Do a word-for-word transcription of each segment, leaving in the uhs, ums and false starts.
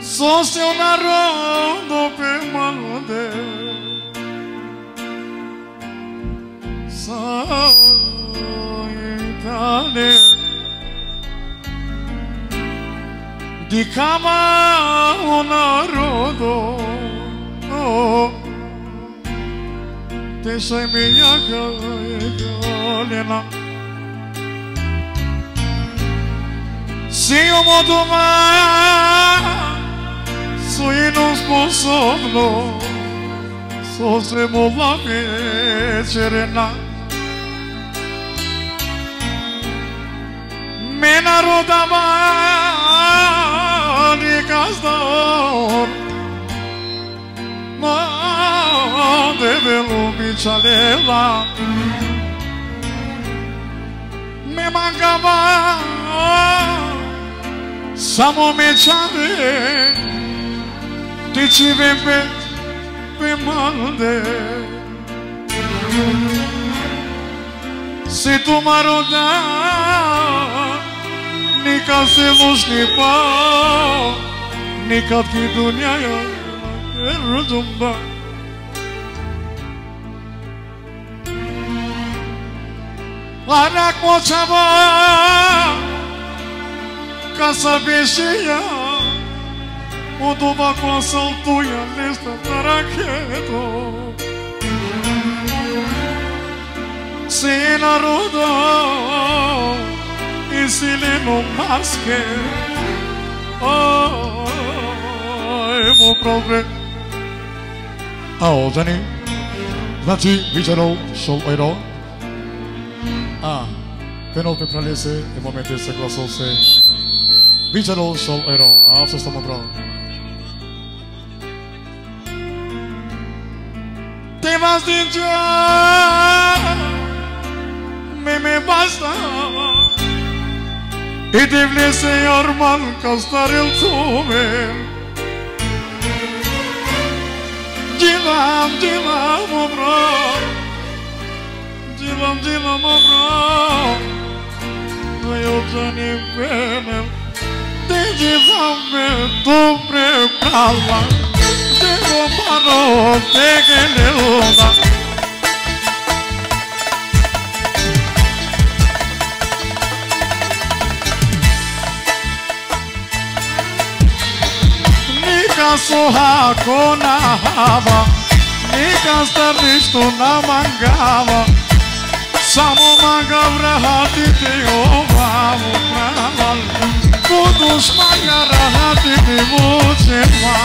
Sos un narodo pe malde Saitane Di cama un narodo oh, Te soy mia galena Se io modo mai Soy non sposobno Sosemo la večerena Me narodava Ni gazdor Ma deve lubičalela Me mancava Samo mečave Ti ci vem pe, pe malde Se tu mă roda Nika se mușni pa Nika ki dunyaya Rujumba Arak moçava Casa beșeia Udova com a saltuia nesta paraquedo Se narodo E se le non masche Oh, evo proprio A Dani Znači, viđeno šol ojro A, penal pe pralese E momente se glasol se Viđeno šol ojro A, apso stamo bravo Te vas din già Me me basta E te vlese Arman ca stare il tume Gilam, gilam, obro Gilam, gilam, obro Noi o giani bene Te gilam me tu preprala Devo paro te che ne onda Nika soha kona hava Nika starništo na mangava Samo manga vrahati te ovavu praval Buduš manga rahati mi vučema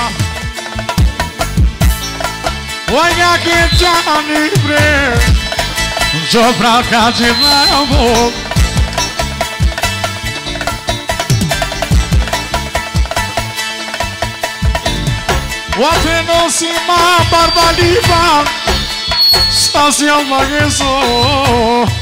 Oiga que gianni bre Jobra caci lavo Oate non si ma barbaliva Stasi al magheso